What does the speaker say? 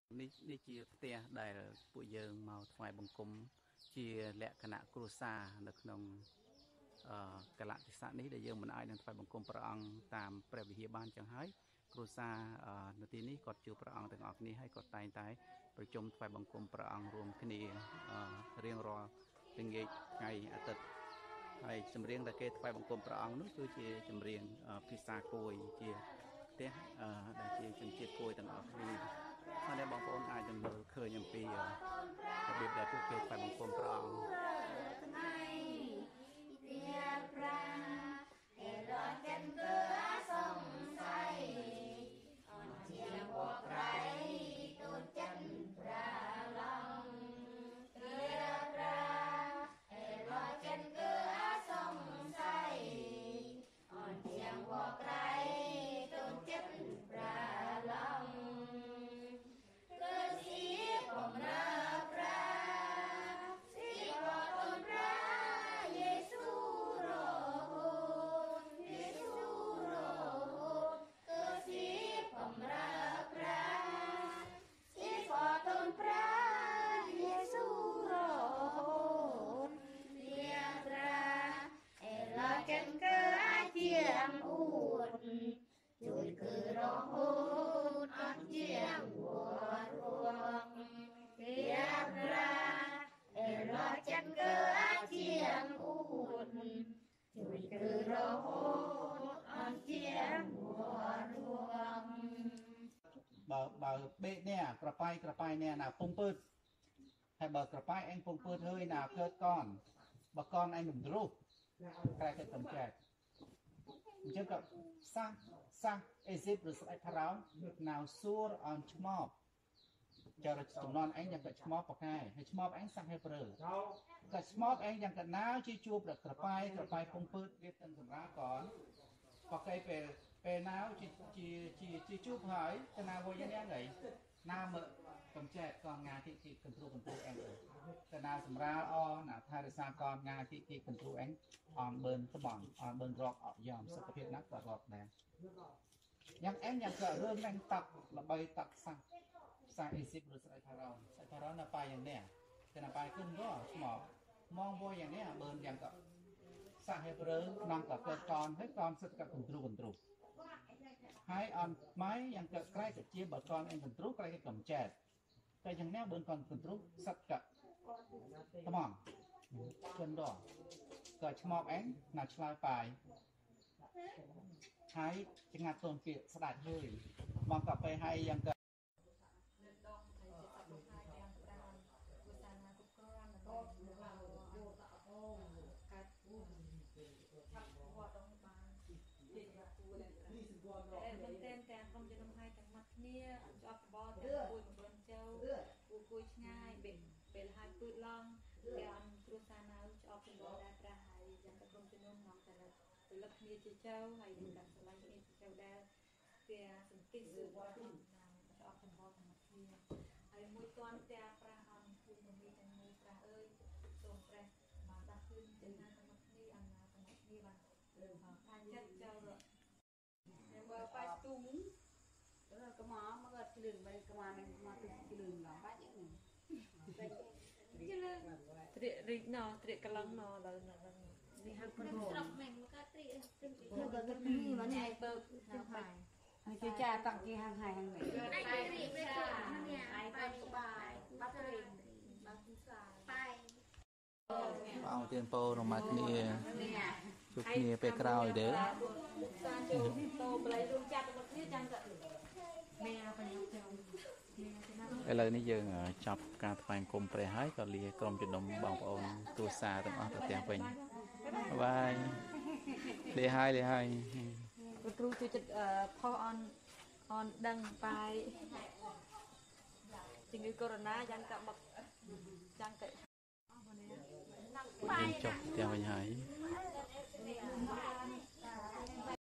នេះជាផ្ទះដែលពួកយើងមកថ្វាយបង្គំជាលក្ខណៈគ្រួសារនៅក្នុងកលៈទេសៈនេះដែលយើងមិនអាចនឹងថ្វាយបង្គំព្រះអង្គតាមព្រះវិហារបានចឹងហើយគ្រួសារនៅទីនេះគាត់ជួបព្រះអង្គទាំងអស់គ្នាហើយគាត់តែងតែប្រជុំថ្វាយបង្គំព្រះអង្គរួមគ្នារៀងរាល់ល្ងាចថ្ងៃអាទិត្យហើយចម្រៀងដែលគេថ្វាយបង្គំព្រះអង្គនោះគឺជាចម្រៀងភាសាគួយជាផ្ទះដែលជាជនជាតិគួយទាំងអស់គ្នាហើយបងប្អូនអាចនឹងមើលឃើញអំពីរបៀបដែលពួកគេថ្វាយបង្គំព្រះអង្គជួយគឺរហូតអត់ជាវត្តរួមគេប្រាអេរចិនគឺអាចជាអួតជួយគឺរហូតអត់ជាវត្តរួមបើបេនេះក្រប៉ាយនេះណាពងពើហើយបើក្រប៉ាយអញពងពើហើយណាកើតកនបើកនអញមិនរុះក្រែទៅកំចែកអញ្ចឹងក៏សះអេស៊ីបឬស្ដេចផារ៉ោនណៅសួរអនឆ្មបចារចំនួនអញយ៉ាងក៏ឆ្មបប្រកែហើយឆ្មបអញសះហេប្រឺក៏ឆ្មបអញយ៉ាងក៏ណាវជាជួបដល់ក្រប៉ាយពងពើវាទាំងសម្រាប់កនប្រកែពេលណាវជាជួបហើយកណាវវិញយ៉ាងហ្នឹងណាមើកំចែកកងងាទីកន្ទ្រូអញកណាសម្រាលអណាថែរក្សាកងងាទីកន្ទ្រូអញអនបឺនត្បង់អនបឺនរកអយ៉ាងសុខភាពណាស់ក៏រកដែរយ៉ាងអញយ៉ាងក៏រឿងហ្នឹងតាក់ល្បីតាក់សាអេស៊ីបឬស្អីផារ៉ោនណាប៉ាយ៉ាងនេះតែណាប៉ាគិនរកស្មោមងវយ៉ាងនេះបឺនយ៉ាងក៏សាហេប្រឺក្នុងក៏កើតកនហើយកនសិតក៏កន្ទ្រូហើយអនម៉ៃយ៉ាងក៏ក្រែកជាបើកនអញកន្ទ្រូក្រែកកំចែកតែយ៉ាងនេះបឺនកនកន្ទ្រូសិតក៏ត្មងគិនរកក៏ឆ្មបអញណាឆ្លើយប៉ាយហើយចងាត់តូនពាក្យស្ដាច់ហើយបងក៏ទៅហើយយ៉ាងក៏តែទាំងក្រុមជំនុំហើយទាំងមាត់គ្នាជាប់បបទាំងគួយមិនបានចៅគួយឆ្ងាយពេលហើយពឺតឡងគេអនគ្រួសារណៅជាប់ចំណងដែរប្រាស់ហើយយ៉ាងក្រុមជំនុំមកតែពលិកគ្នាជាចៅហើយនឹងកាត់ស្រឡាញ់គ្នាជាចៅដែរគេសន្តិសុខជាប់ចំណងទាំងមាត់គ្នាហើយមួយទាន់ત્યાંប្រាស់អនគូនឹងមានទាំងមួយប្រាស់អើយសូមប្រាស់បានដាក់ឃើញចំណាទាំងមាត់គ្នាអនាទាំងមាត់គ្នាបានអាចចិត្តចៅnhưng mà phải tung rồi cái mỏ mà cái lươn bên cái mỏ mình mà cái lươn làm bát vậy này cái lươn nó cái lăng nó là đi học con hồ mình cái cái mà này bơ hàng chơi cha tặng kia hàng hài hàng này ai đi về ai bài bắt rìm bắt bài បងទៀនពោរមកគ្នាជួបគ្នាពេលក្រោយទេឥឡូវនេះយើងចាប់ការថ្វាយគុំព្រះហើយក៏លាក្រុមជំនុំបងប្អូនគ្រួសារទាំងអស់ទៅទាំងវិញបាយលាហើយគ្រូជួយចិត្តផុសអនដឹងបាយជំងឺកូវីដ -19 យ៉ាងក៏បឹកយ៉ាងក៏ ចុះផ្ទះវិញហើយ